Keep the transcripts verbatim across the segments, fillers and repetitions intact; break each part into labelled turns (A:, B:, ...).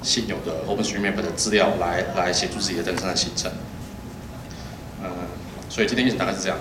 A: 现有的 OpenStreetMap 的资料来来协助自己的登山的行程。嗯，所以今天议程大概是这样。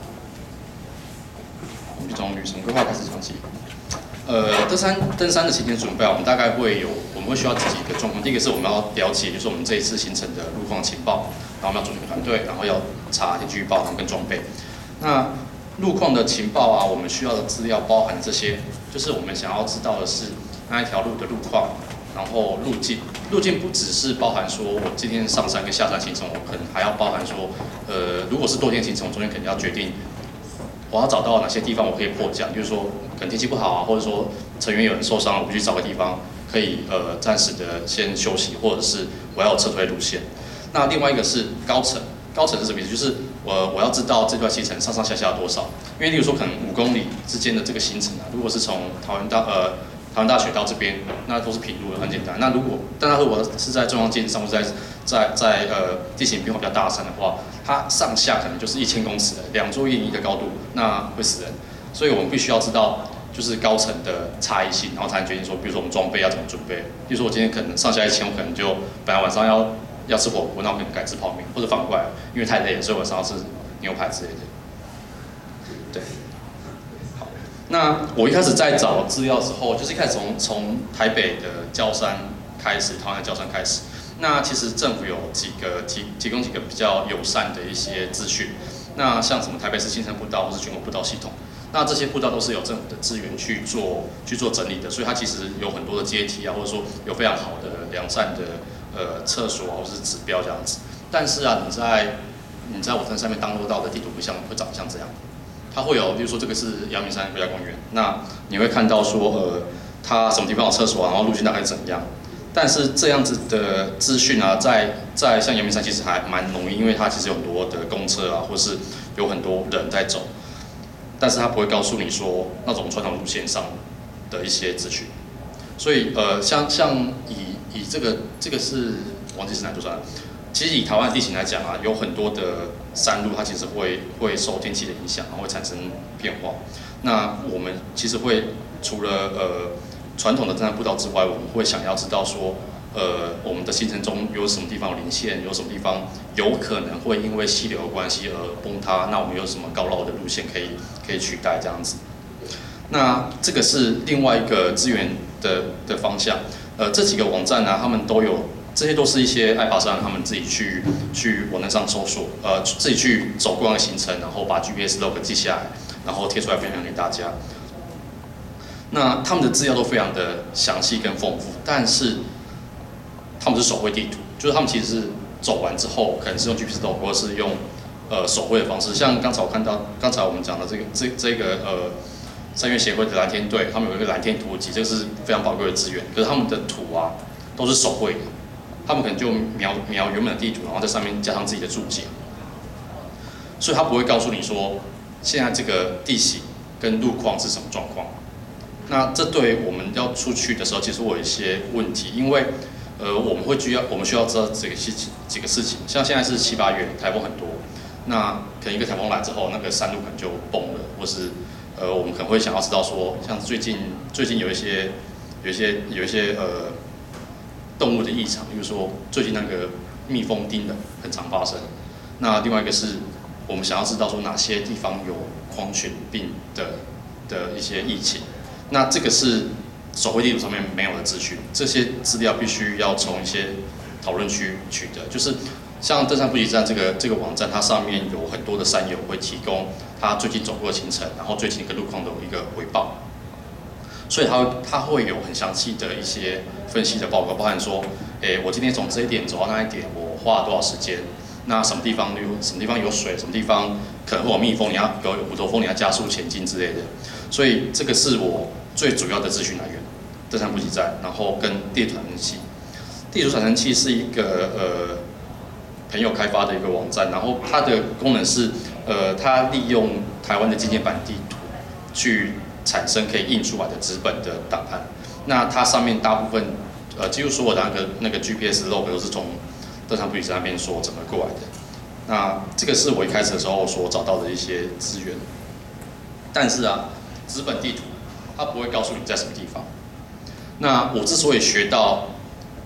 A: 我们就从旅程规划开始讲起。呃，登山登山的行前准备，我们大概会有，我们会需要几个状况。第一个是我们要了解，就是我们这一次行程的路况情报，然后我们要组成团队，然后要查天气预报，然后跟装备。那路况的情报啊，我们需要的资料包含这些，就是我们想要知道的是那一条路的路况，然后路径。路径不只是包含说我今天上山跟下山行程，我可能还要包含说，呃，如果是多天行程，我中间肯定要决定。我要找到哪些地方我可以迫降，就是说可能天气不好啊，或者说成员有人受伤了，我去找个地方可以呃暂时的先休息，或者是我要有撤退路线。那另外一个是高程，高程是什么意思？就是我我要知道这段行程上上下下多少，因为例如说可能五公里之间的这个行程啊，如果是从桃园到呃台湾大学到这边，那都是平路的，很简单。那如果但它如果是在中央界上或者在在在呃地形变化比较大的山的话，它上下可能就是一千公尺的两座一零一的高度，那会死人。所以我们必须要知道就是高层的差异性，然后才能决定说，比如说我们装备要怎么准备。比如说我今天可能上下一千，我可能就本来晚上要要吃火锅，那我可能改吃泡面，或者反过来，因为太累了，所以晚上要吃牛排之类的。对。那我一开始在找资料的时候，就是一开始从从台北的郊山开始，台湾的郊山开始。那其实政府有几个提提供几个比较友善的一些资讯。那像什么台北市新生步道或是全国步道系统，那这些步道都是由政府的资源去做去做整理的，所以它其实有很多的阶梯啊，或者说有非常好的良善的呃厕所啊，或是指标这样子。但是啊，你在你在网站上面当录到的地图不像会长像这样。它会有，比如说这个是阳明山国家公园，那你会看到说，呃，它什么地方有厕所，然后路线大概怎样。但是这样子的资讯啊，在在像阳明山其实还蛮容易，因为它其实有很多的公车啊，或是有很多人在走，但是它不会告诉你说那种传统路线上的一些资讯。所以呃，像像以以这个这个是忘记是哪座山。其实以台湾的地形来讲啊，有很多的山路它其实会会受天气的影响，然后会产生变化。那我们其实会除了呃传统的登山步道之外，我们会想要知道说，呃我们的行程中有什么地方有零线，有什么地方有可能会因为溪流的关系而崩塌，那我们有什么高绕的路线可以可以取代这样子。那这个是另外一个资源的的方向。呃，这几个网站呢、啊，他们都有。这些都是一些爱爬山他们自己去去网站上搜索，呃，自己去走过的行程，然后把 G P S log 记下来，然后贴出来分享给大家。那他们的资料都非常的详细跟丰富，但是他们是手绘地图，就是他们其实是走完之后，可能是用 G P S log 或者是用呃手绘的方式。像刚才我看到，刚才我们讲的这个这这个呃山岳协会的蓝天队，他们有一个蓝天图集，这个是非常宝贵的资源。可是他们的图啊都是手绘的。他们可能就描描原本的地图，然后在上面加上自己的注解，所以他不会告诉你说现在这个地形跟路况是什么状况。那这对我们要出去的时候，其实会有一些问题，因为呃我们会需要我们需要知道这个事情几个事情，像现在是七八月，台风很多，那可能一个台风来之后，那个山路可能就崩了，或是呃我们可能会想要知道说，像最近最近有一些有一些有一些呃。动物的异常，比如说最近那个蜜蜂叮人很常发生。那另外一个是我们想要知道说哪些地方有狂犬病的的一些疫情。那这个是手绘地图上面没有的资讯，这些资料必须要从一些讨论区取得。就是像登山补给站这个这个网站，它上面有很多的山友会提供他最近走过的行程，然后最近一个路况的一个回报。所以它它会有很详细的一些分析的报告，包含说，诶，我今天从这一点走到那一点，我花了多少时间？那什么地方有什么地方有水，什么地方可能会有蜜蜂，你要有虎头蜂，你要加速前进之类的。所以这个是我最主要的资讯来源，登山补给站，然后跟地图产生器。地图产生器是一个呃朋友开发的一个网站，然后它的功能是，呃，它利用台湾的纪念版地图去产生可以印出来的纸本的档案。那它上面大部分，呃，几乎所有的那个那个 G P S log 都是从登山补给站那边所整合过来的。那这个是我一开始的时候所找到的一些资源。但是啊，纸本地图它不会告诉你在什么地方。那我之所以学到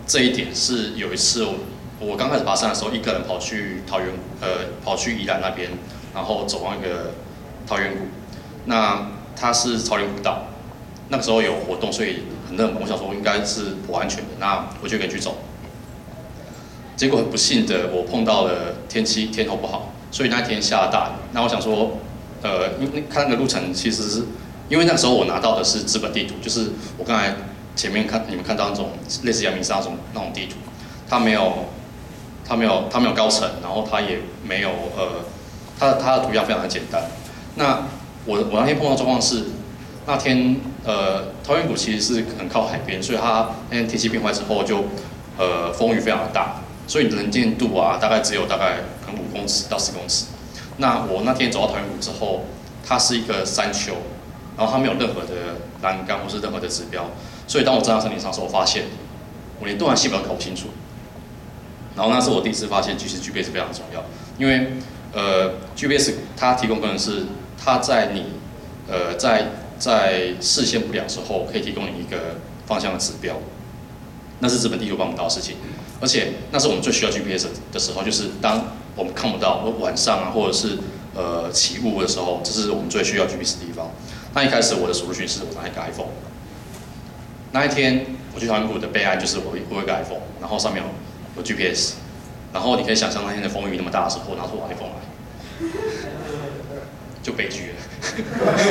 A: 这一点是有一次我我刚开始爬山的时候，一个人跑去桃园，呃，跑去宜兰那边，然后走那个桃源谷。那它是草原古道，那个时候有活动，所以很热门。我想说应该是颇安全的，那我就可以去走。结果很不幸的，我碰到了天气天候不好，所以那天下了大雨。那我想说，呃，因为看那个路程，其实是因为那个时候我拿到的是纸本地图，就是我刚才前面看你们看到那种类似阳明山那种那种地图，它没有。它没有，它没有高层，然后它也没有，呃，它它的图样非常的简单。那我我那天碰到状况是，那天呃桃源谷其实是很靠海边，所以它那天天气变坏之后就，呃风雨非常的大，所以能见度啊大概只有大概可能五公尺到十公尺。那我那天走到桃源谷之后，它是一个山丘，然后它没有任何的栏杆或是任何的指标，所以当我站到山顶上的时候，我发现我连东南西北都搞不清楚。然后那是我第一次发现，其实 G P S 非常重要，因为呃 G P S 它提供功能是它在你呃在在视线不良的时候，可以提供你一个方向的指标，那是纸本地图办不到的事情，而且那是我们最需要 G P S 的时候，就是当我们看不到晚上啊，或者是呃起雾的时候，这是我们最需要 G P S 的地方。那一开始我的 solution 是我拿一个 iPhone， 那一天我去桃源谷的备案就是我我有一个 iPhone， 然后上面有。有 G P S， 然后你可以想象那天的风雨那么大的时候，拿出我 iPhone 来，就悲剧了。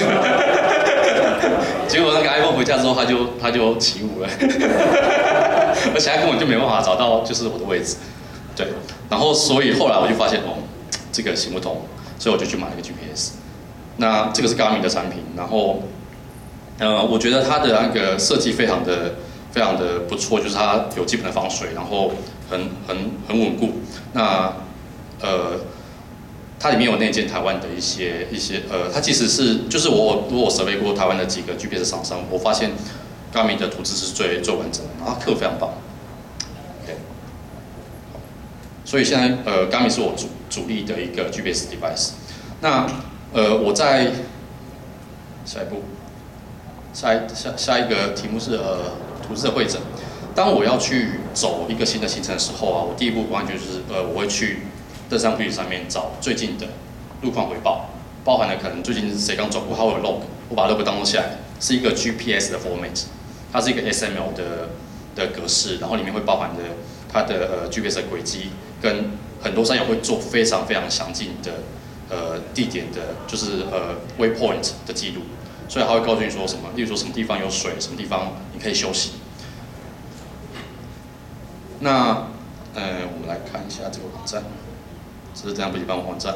A: 结果那个 iPhone 回家之后，它就它就起雾了，而且它根本就没办法找到就是我的位置。对，然后所以后来我就发现哦，这个行不通，所以我就去买了一个 G P S。那这个是 Garmin 的产品，然后呃，我觉得它的那个设计非常的。非常的不错，就是它有基本的防水，然后很很很稳固。那呃，它里面有内建台湾的一些一些呃，它其实是就是我如果survey过台湾的几个 G P S 厂商，我发现 Garmin 的图纸是最最完整的，然后客服非常棒。OK， 所以现在呃 Garmin 是我主主力的一个 G P S device。那呃我在下一步，下一下下一个题目是呃。图示的会诊，当我要去走一个新的行程的时候啊，我第一步完全就是呃，我会去登山步履上面找最近的路况回报，包含了可能最近谁刚走过，它会有 log， 我把 log 当录下来，是一个 G P S 的 format， 它是一个 X M L 的的格式，然后里面会包含的它的呃 G P S 的轨迹，跟很多山友会做非常非常详尽的呃地点的，就是呃 waypoint 的记录。所以他会告诉你说什么，例如说什么地方有水，什么地方你可以休息。那，呃，我们来看一下这个网站，这是这样补习班网站，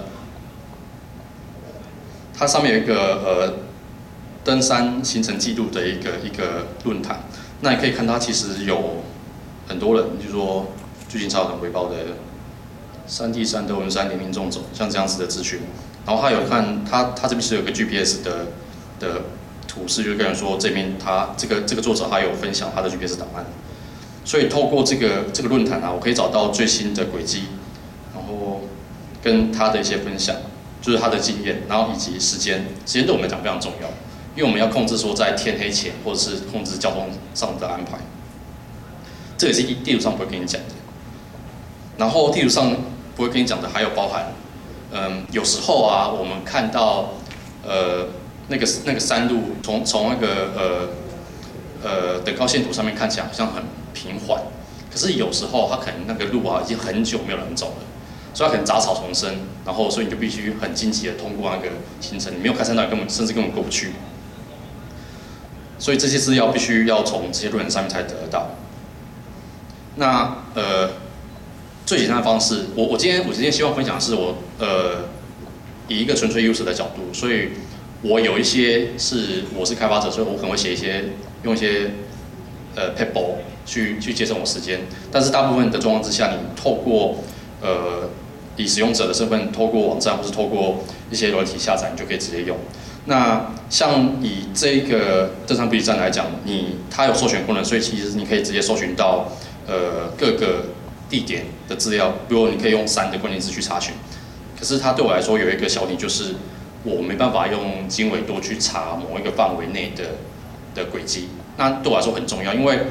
A: 它上面有一个呃登山行程记录的一个一个论坛。那你可以看它其实有很多人，就是说最近超很回报的山地山、德文山、连林纵走，像这样子的资讯。然后他有看他他这边是有个 G P S 的。的图示就跟人说，这边他这个这个作者他有分享他的 G P S 档案，所以透过这个这个论坛啊，我可以找到最新的轨迹，然后跟他的一些分享，就是他的经验，然后以及时间，时间对我们来讲非常重要，因为我们要控制说在天黑前，或者是控制交通上的安排，这也是地图上不会跟你讲的。然后地图上不会跟你讲的，还有包含，嗯，有时候啊，我们看到呃。那个那个山路从从那个呃呃等高线图上面看起来好像很平缓，可是有时候它可能那个路啊已经很久没有人走了，所以它可能杂草丛生，然后所以你就必须很积极的通过那个行程，你没有开山道根本甚至根本过不去，所以这些资料必须要从这些论坛上面才得到。那呃最简单的方式，我我今天我今天希望分享的是我呃以一个纯粹 user 的角度，所以。我有一些是我是开发者，所以我可能会写一些用一些呃 paper 去去节省我时间，但是大部分的状况之下，你透过呃以使用者的身份，透过网站或是透过一些软体下载，你就可以直接用。那像以这个登山补给站来讲，你它有搜寻功能，所以其实你可以直接搜寻到呃各个地点的资料，比如你可以用山的关键字去查询。可是它对我来说有一个小点就是。我没办法用经纬度去查某一个范围内的的轨迹，那对我来说很重要，因为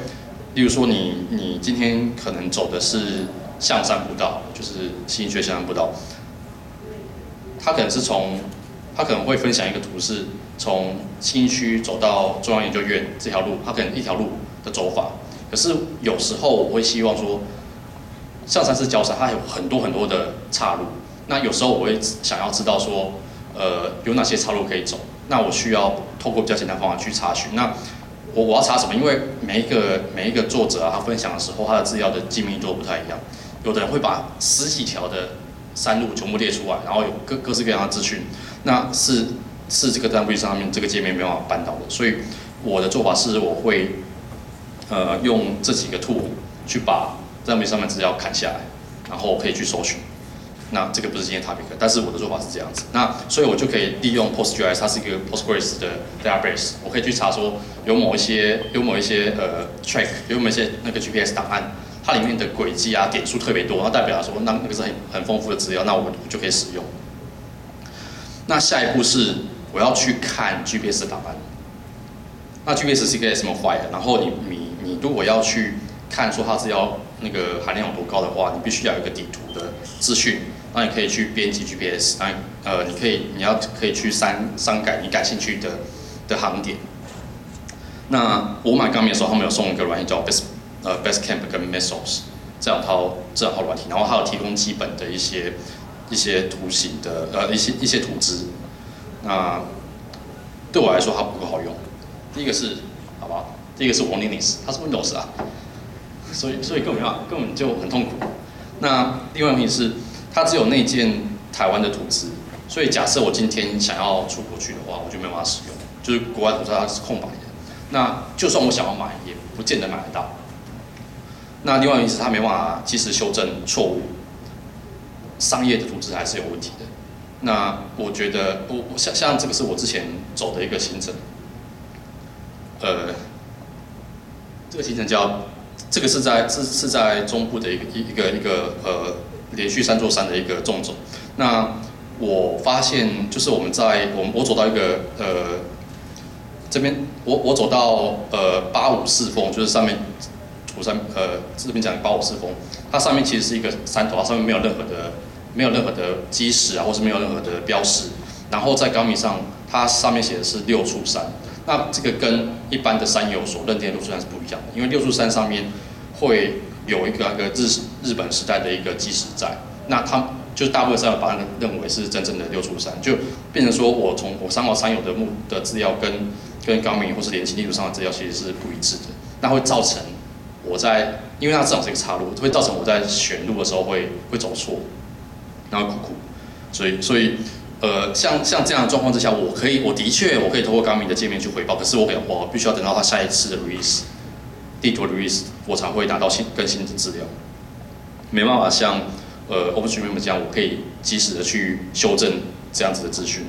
A: 例如说你你今天可能走的是象山步道，就是新学象山步道，它可能是从它可能会分享一个图是从新区走到中央研究院这条路，它可能一条路的走法。可是有时候我会希望说，象山是郊山，它有很多很多的岔路。那有时候我会想要知道说，呃，有哪些岔路可以走？那我需要透过比较简单的方法去查询。那我我要查什么？因为每一个每一个作者啊，他分享的时候，他的资料的精密度不太一样。有的人会把十几条的山路全部列出来，然后有各各式各样的资讯，那是是这个单位上面这个界面没办法办到的。所以我的做法是，我会呃用这几个 tool 去把单位上面资料砍下来，然后可以去搜寻。那这个不是今天 topic， 但是我的做法是这样子。那所以我就可以利用 PostGIS， 它是一个 Postgres 的 database， 我可以去查说有某一些有某一些呃 track， 有某一些那个 G P S 档案，它里面的轨迹啊点数特别多，那代表说那那个是很很丰富的资料，那我就可以使用。那下一步是我要去看 G P S 的档案。那 G P S 是一个 S M file， 然后你你你如果要去看说它资料那个含量有多高的话，你必须要有一个底图的资讯。那你可以去编辑 G P S， 那呃，你可以你要可以去删删改你感兴趣的的航点。那我买Garmin的时候，他们有送一个软件叫 Best 呃 Basecamp 跟 Mesos 这两套这两套软体，然后还有提供基本的一些一些图形的呃一些一些图资。那对我来说它不够好用。第一个是好吧，第一个是我 Linux， 它是 Windows 啊，所以所以根本没办法，根本就很痛苦。那另外一个问题是。它只有内建台湾的图资，所以假设我今天想要出国去的话，我就没办法使用，就是国外图资它是空白的。那就算我想要买，也不见得买得到。那另外一个是它没办法及时修正错误，商业的图资还是有问题的。那我觉得我我像像这个是我之前走的一个行程，呃，这个行程叫这个是在是是在中部的一个一个一个呃。连续三座山的一个纵走，那我发现就是我们在我我走到一个呃这边，我我走到呃八五四峰，就是上面图山呃这边讲八五四峰，它上面其实是一个山头，它上面没有任何的没有任何的基石啊，或是没有任何的标识，然后在Garmin上它上面写的是六处山，那这个跟一般的山友所认定的六处山是不一样的，因为六处山上面会有一个那个日日本时代的一个基石在，那他就是大部分山友把它认为是真正的六处山，就变成说我从我参考山友的目的资料跟跟Garmin或是联勤地图上的资料其实是不一致的，那会造成我在因为它正好是一个岔路，会造成我在选路的时候会会走错，然后苦苦，所以所以呃像像这样的状况之下，我可以我的确我可以透过Garmin的界面去回报，可是我可能我必须要等到它下一次的 release。地图 release 我才会拿到新更新的资料，没办法像呃 OpenStreetMap 这样，我可以及时的去修正这样子的资讯。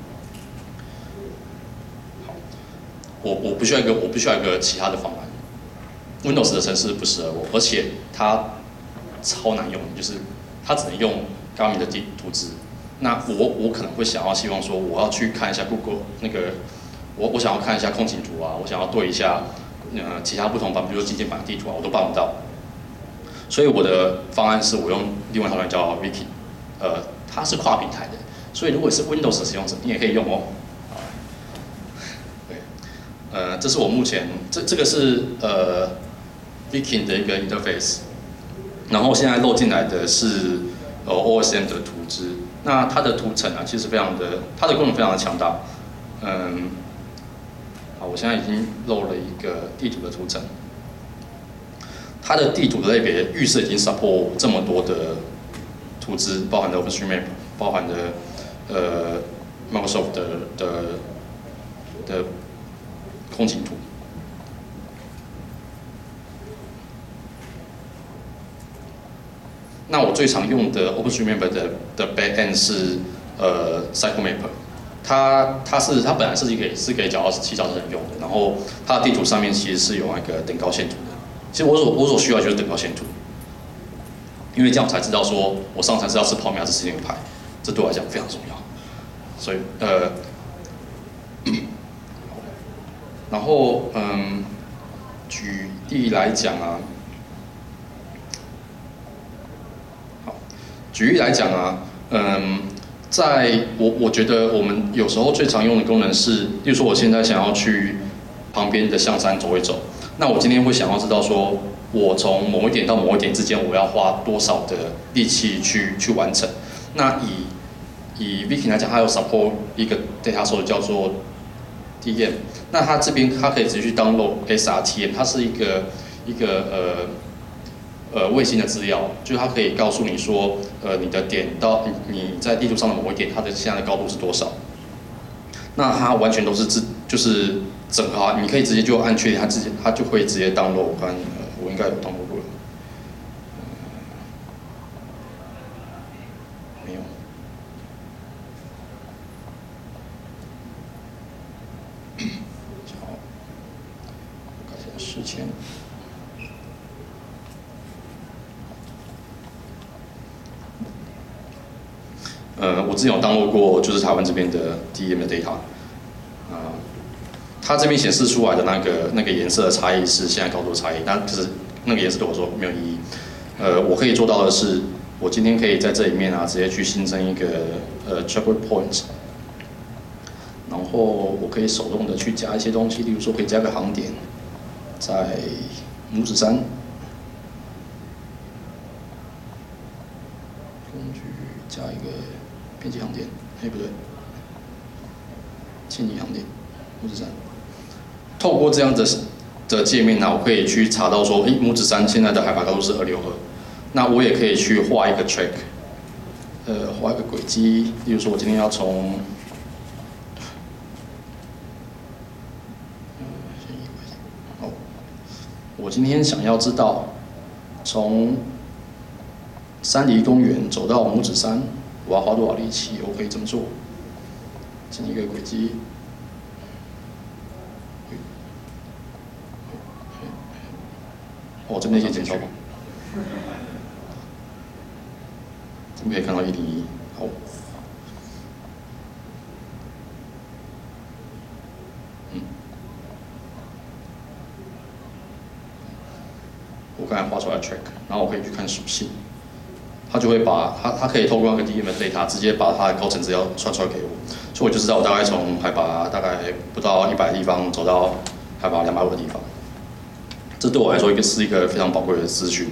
A: 好，我我不需要一个我不需要一个其他的方案 ，Windows 的程式不适合我，而且它超难用，就是它只能用 Garmin 的地图资。那我我可能会想要希望说，我要去看一下 Google 那个，我我想要看一下空景图啊，我想要对一下。呃，其他不同版，比如说今天版的地图啊，我都办不到。所以我的方案是我用另外一套软件叫 Wiki， 呃，它是跨平台的，所以如果是 Windows 的使用者，你也可以用哦。对，呃，这是我目前这这个是呃 Wiki 的一个 interface， 然后现在漏进来的是呃 O S M 的图资，那它的图层啊，其实非常的，它的功能非常的强大，嗯。我现在已经漏了一个地图的图层，它的地图的类别预设已经 support 这么多的图资，包含的 OpenStreetMap， 包含的呃 Microsoft 的的的空景图。那我最常用的 OpenStreetMap 的的 backend 是呃 CycleMap。它它是它本来设计给是给脚踏骑脚踏车人用的，然后它的地图上面其实是有那个等高线图的。其实我所我所需要就是等高线图，因为这样我才知道说我上山是要吃泡面还是吃牛排，这对我来讲非常重要。所以呃，然后嗯， 举例来讲啊，好，举例来讲啊，嗯，在我我觉得我们有时候最常用的功能是，例如说我现在想要去旁边的象山走一走，那我今天会想要知道说，我从某一点到某一点之间，我要花多少的力气去去完成。那以以 Viking 来讲，它有 support 一个 data source 叫做 D M， 那它这边它可以直接去 download S R T M， 它是一个一个呃呃卫星的资料，就是它可以告诉你说，呃你的点到你你在地图上的某一点，它的现在的高度是多少。那它完全都是自就是整合，你可以直接就按确定，它直接它就会直接 download。我看呃我应该有 download 过了，没有。好，看一下时间。呃，我之前有 download 过，就是台湾这边的 D M 的 data， 啊、呃，它这边显示出来的那个那个颜色的差异是现在高度的差异，但就是那个颜色对我说没有意义。呃，我可以做到的是，我今天可以在这里面啊，直接去新增一个呃 travel point， 然后我可以手动的去加一些东西，例如说可以加个航点，在拇指山。工具加一个编辑航点，哎不对，迁移航点，拇指山。透过这样的的界面呢、啊，我可以去查到说，哎，拇指山现在的海拔高度是二六二，那我也可以去画一个 track， 呃，画一个轨迹，例如说我今天要从，好，我今天想要知道从山梨公园走到拇指山，我要花多少力气？我可以这么做，建一个轨迹。哦，这边先检查吧。这边可以看到一零一，好。嗯。我刚才画出来 track， 然后我可以去看属性。它就会把它，它可以透过那个 D M 的 data 直接把它的高层资料传出来给我，所以我就知道我大概从海拔大概不到一百的地方走到海拔两百五的地方，这对我来说一个是一个非常宝贵的资讯。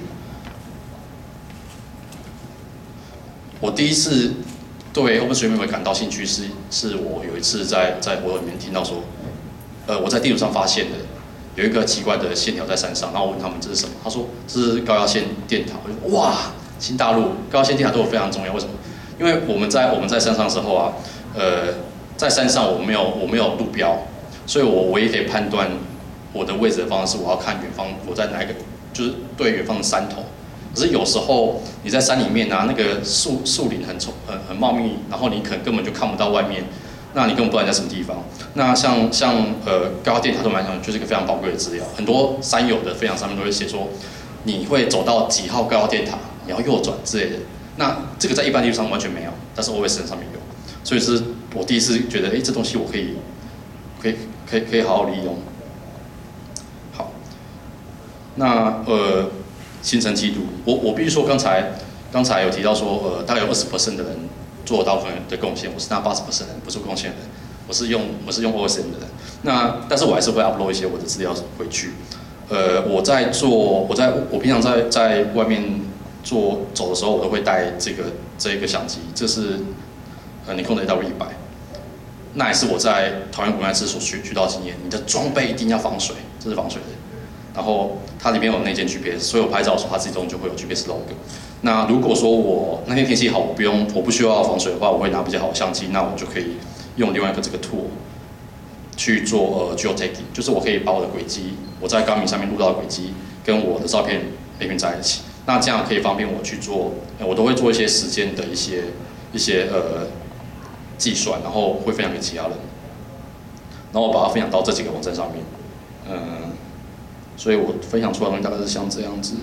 A: 我第一次对 OpenStreetMap 感到兴趣是，是我有一次在在活动里面听到说，呃，我在地图上发现的有一个奇怪的线条在山上，然后我问他们这是什么，他说这是高压线电塔，我就说哇。新大陆高压线电塔对我非常重要，为什么？因为我们在我们在山上的时候啊，呃，在山上我没有我没有路标，所以我唯一可以判断我的位置的方式，我要看远方我在哪一个，就是对远方的山头。可是有时候你在山里面啊，那个树树林很稠很很茂密，然后你可能根本就看不到外面，那你根本不知道你在什么地方。那像像呃高压电塔对我来讲就是一个非常宝贵的资料，很多山友的分享上面都会写说，你会走到几号高压电塔。你要右转之类的，那这个在一般地图上完全没有，但是 O S N 上面有，所以是我第一次觉得，哎，这东西我可以，可以，可以，可以好好利用。好，那呃，行程记录，我我必须说，刚才刚才有提到说，呃，大概有二十 percent 的人做大部分的贡献，我是那八十 percent 的人不做贡献的人，我是用我是用 O S N 的人，那但是我还是会 upload 一些我的资料回去。呃，我在做，我在我平常在在外面。做走的时候，我都会带这个这一个相机，这是呃尼康的 A W 一百，那也是我在桃园古那次所学学到经验。你的装备一定要防水，这是防水的。然后它里面有内建 G P S， 所以我拍照的时候它自动就会有 G P S log。那如果说我那天天气好，我不用我不需要防水的话，我会拿比较好的相机，那我就可以用另外一个这个 tool 去做呃 geotagging， 就是我可以把我的轨迹，我在Garmin上面录到的轨迹跟我的照片连并在一起。那这样可以方便我去做，我都会做一些时间的一些一些呃计算，然后会分享给其他人，然后我把它分享到这几个网站上面，嗯，所以我分享出来的东西大概是像这样子，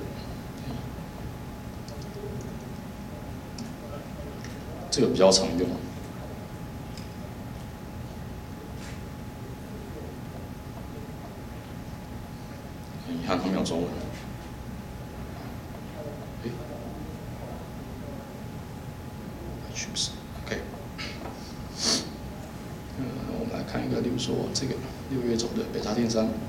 A: 这个比较常用。 中文。哎 ，OK。嗯，我们来看一个，例如说这个六月走的北沙电山。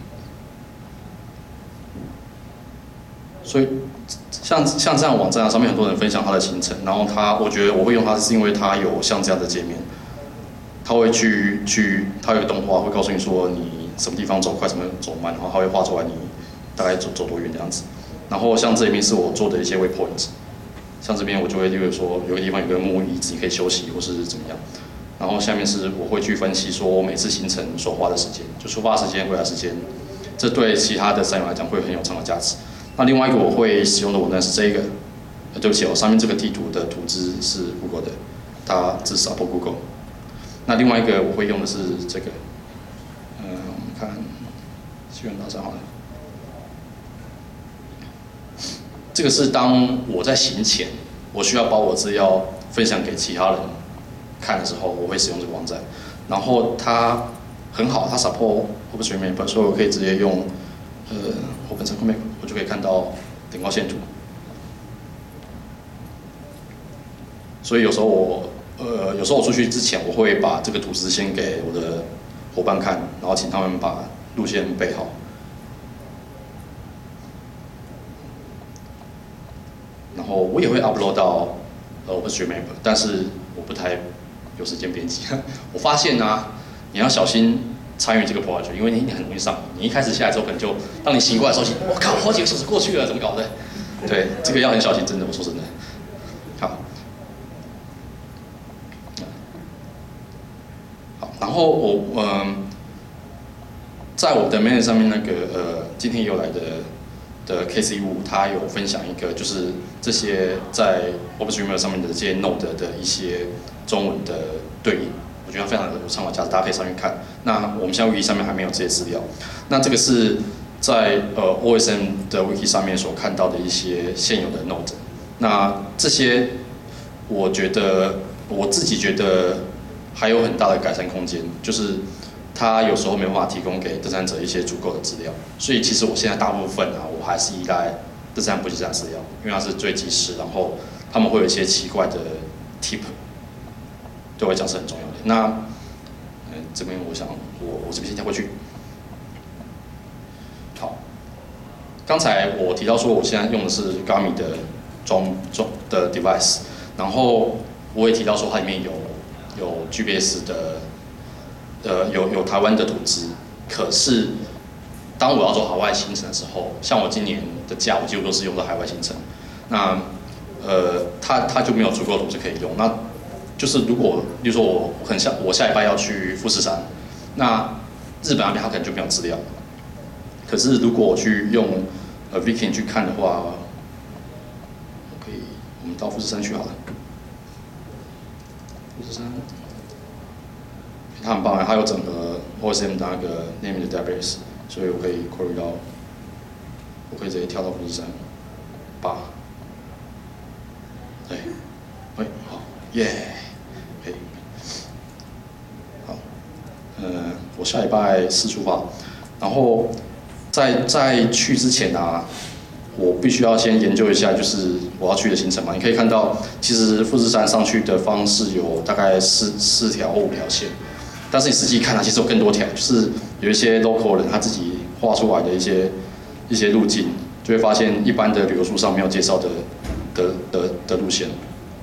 A: 所以像像这样网站啊，上面很多人分享他的行程，然后他，我觉得我会用它，是因为它有像这样的界面，他会去去，它有个动画会告诉你说你什么地方走快，什么走慢，然后它会画出来你大概走走多远这样子。然后像这边是我做的一些 waypoint， 像这边我就会例如说有个地方有个木椅子，你可以休息或是怎么样。然后下面是我会去分析说我每次行程所花的时间，就出发时间、回来时间，这对其他的山友来讲会很有参考价值。那另外一个我会使用的网站是这个，呃，对不起哦，上面这个地图的图资是 Google 的，它只 support Google。那另外一个我会用的是这个，嗯、呃，我们看西园大山好了。这个是当我在行前，我需要把我资料分享给其他人看的时候，我会使用这个网站。然后它很好，它 support OpenStreetMap， 所以我可以直接用呃 OpenStreetMap， 我就可以看到点光线图。所以有时候我呃有时候我出去之前，我会把这个图纸先给我的伙伴看，然后请他们把路线备好。然后我也会 upload 到呃 OpenStreetMap， 但是我不太有时间编辑。我发现啊，你要小心参与这个 project， 因为你很容易上瘾。你一开始下来之后，可能就当你醒过来的时候，我靠，好几个小时过去了，怎么搞的？对，这个要很小心，真的，我说真的。好，好，然后我嗯、呃，在我的 mail 上面那个呃，今天有来的。的 K C 五，他有分享一个，就是这些在 OpenStreetMap 上面的这些 Node 的一些中文的对应，我觉得非常有参考价值，大家可以上去看。那我们现在 Wiki 上面还没有这些资料，那这个是在呃 O S M 的 Wiki 上面所看到的一些现有的 Node。那这些我觉得我自己觉得还有很大的改善空间，就是。它有时候没办法提供给登山者一些足够的资料，所以其实我现在大部分啊，我还是依赖登山补给站资料，因为它是最及时，然后他们会有一些奇怪的 tip， 对我来讲是很重要的。那嗯，这边我想我我这边先跳过去。好，刚才我提到说我现在用的是 Garmin 的装装的 device， 然后我也提到说它里面有有 G P S 的。呃，有有台湾的图资，可是当我要走海外行程的时候，像我今年的假，我几乎都是用到海外行程。那呃，它它就没有足够的图资可以用。那就是如果，比如说我很下我下礼拜要去富士山，那日本那边它可能就没有资料。可是如果我去用呃 Viking 去看的话，我可以我们到富士山去好了。富士山。它很棒啊，它有整合 O S M 的那个 name 的 database， 所以我可以 query 到，我可以直接跳到富士山，八，对，喂，好，耶，可以，好，呃，我下礼拜四出发，然后在在去之前啊，我必须要先研究一下，就是我要去的行程嘛。你可以看到，其实富士山上去的方式有大概四四条或五条线。但是你实际看它，其实有更多条，就是有一些 local 人他自己画出来的一些一些路径，就会发现一般的旅游书上没有介绍的的的的路线。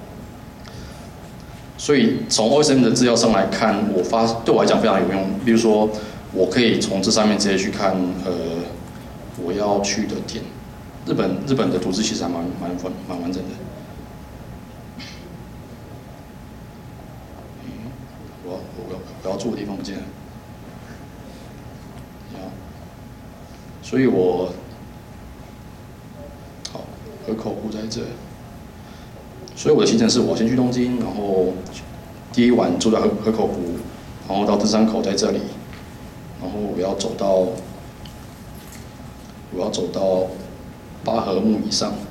A: 所以从 O S M 的资料上来看，我发对我来讲非常有用。比如说，我可以从这上面直接去看，呃，我要去的点。日本日本的图纸其实还蛮蛮完蛮完整的。我我我要住的地方不见了，所以我好河口湖在这，所以我的行程是我先去东京，然后第一晚住在河河口湖，然后到登山口在这里，然后我要走到我要走到八合目以上，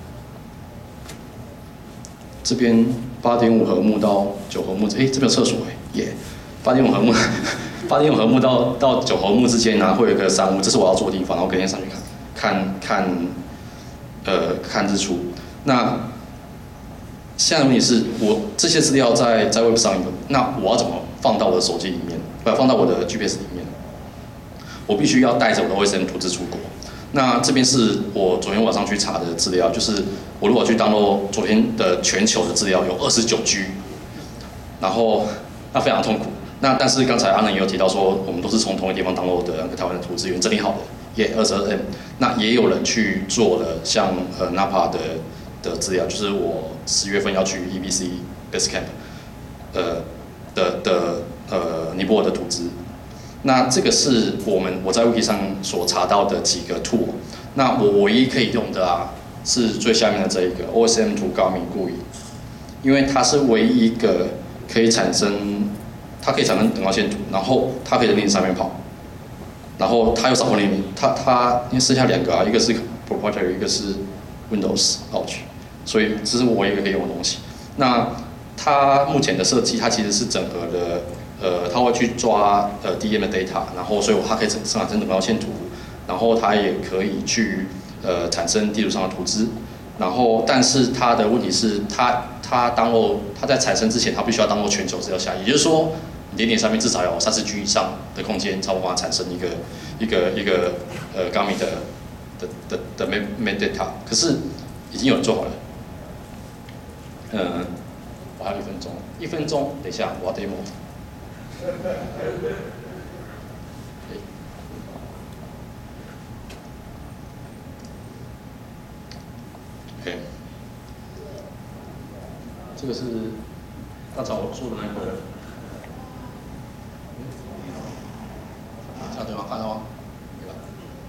A: 这边八点五合目到九合目，哎，这边有厕所哎。耶，八点五合目，八点五合目到到九合目之间呢、啊，会有一个山屋，这是我要住的地方，然后隔天上去看看看呃看日出。那现在的问题是我这些资料在在 Web 上有，那我要怎么放到我的手机里面，不放到我的 G P S 里面？我必须要带着我的 O S M 图资出国。那这边是我昨天晚上去查的资料，就是我如果去 download 昨天的全球的资料有二十九 G， 然后那非常痛苦。那但是刚才阿能也有提到说，我们都是从同一个地方 download 的那个台湾的图资源整理好的，也二十二 M。那也有人去做了像呃 N A P A 的的资料，就是我十月份要去 E B C Base Camp， 呃的的呃尼泊尔的图资。那这个是我们我在 Wiki 上所查到的几个 tool。那我唯一可以用的啊，是最下面的这一个 O S M 图高明故意，因为它是唯一一个可以产生，它可以产生等高线图，然后它可以在 Linux 上面跑，然后它又 support Linux， 它它因为剩下两个啊，一个是 proprietary， 一个是 Windows Launch， 所以这是我唯一一个可以用的东西。那它目前的设计，它其实是整合的。呃，它会去抓呃 D M 的 data， 然后所以它可以生产生等高线图，然后它也可以去呃产生地图上的图资，然后但是它的问题是它它 download 它在产生之前，它必须要 download 全球资料下，也就是说你点点上面至少有三十 G 以上的空间，才有办法产生一个一个一个呃 Gami 的的的的 main data， 可是已经有人做好了，嗯，我还有一分钟，一分钟，等一下我要 demo。OK， 这个是刚才我做的那个，这样对吗？看到吗？对吧？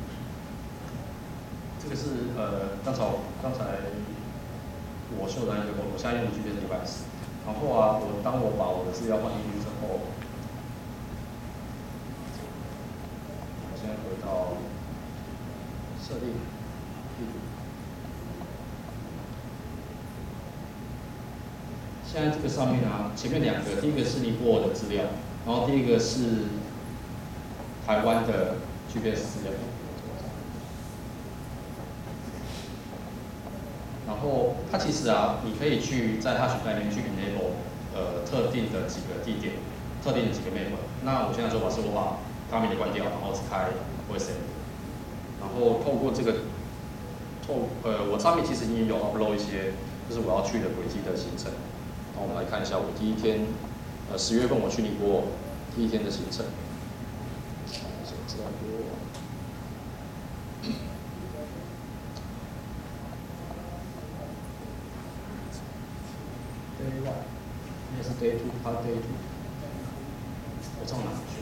A: 这个是呃，刚才刚才我秀的那个，我现在用的 G P S device。然后啊，我当我把我的资料放进去之后。现在回到设定，现在这个上面啊，前面两个，第一个是尼泊尔的资料，然后第一个是台湾的 G P S 资料。然后它其实啊，你可以去在它选项里面去 enable 呃特定的几个地点，特定的几个 map。那我现在做法是我把Gami的关掉，然后只开 O S M， 然后透过这个透呃，我上面其实已经有 upload 一些，就是我要去的轨迹的行程。然后我们来看一下我第一天，呃，十月份我去尼泊尔第一天的行程。知道多。Day one， 应该是 Day two， 它 Day two。我上哪去？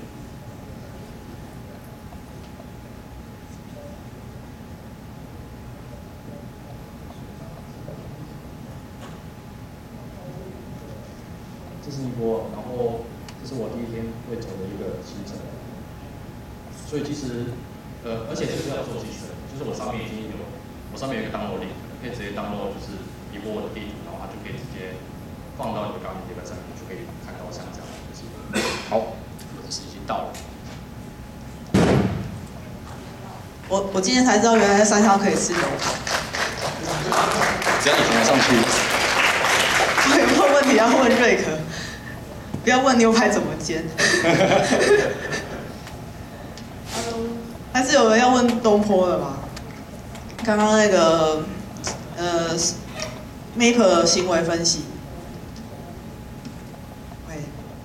A: 这是尼泊尔，然后这是我第一天会走的一个行程。所以其实，呃，而且这个是要做计时的，就是我上面已经有，我上面有一个 download link，可以直接 download 就是尼泊尔的地图，然后它就可以直接放到你的 Gami 这个上面，就可以看到像这样的东西。好，我的时间已经到了。
B: 我我今天才知道，原来山上可以吃牛排。
A: 只要你爬上去。
B: 我有没有问题要问瑞克？不要问牛排怎么煎。还是有人要问东坡的吗？刚刚那个呃 ，Map 行为分析。喂。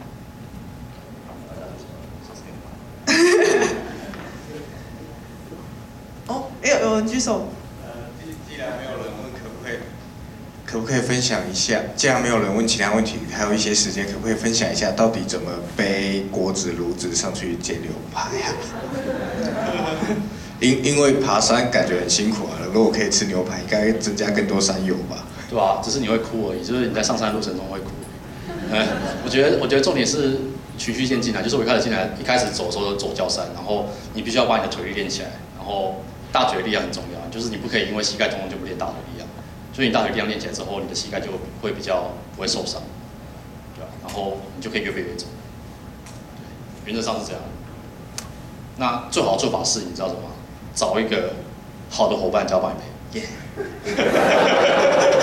B: 哦，哎，有人举手。
C: 呃，既既然没有人问，可不可以可不可以分享一下？既然没有人问其他问题，还有一些时间，可不可以分享一下到底怎么背锅子、炉子上去煎牛排啊？因因为爬山感觉很辛苦啊，如果可以吃牛排，应该增加更多山友吧？
A: 对啊，只是你会哭而已，就是你在上山的路程中会哭。嗯，我觉得我觉得重点是循序渐进啊，就是我一开始进来，一开始走的时候走焦山，然后你必须要把你的腿力练起来，然后大腿力量很重要，就是你不可以因为膝盖痛就不练大腿力量，所以你大腿力量练起来之后，你的膝盖就会比较不会受伤，对吧？然后你就可以越背越重。对，原则上是这样。那最好的做法是，你知道什么吗？找一个好的伙伴就要帮你背，耶、yeah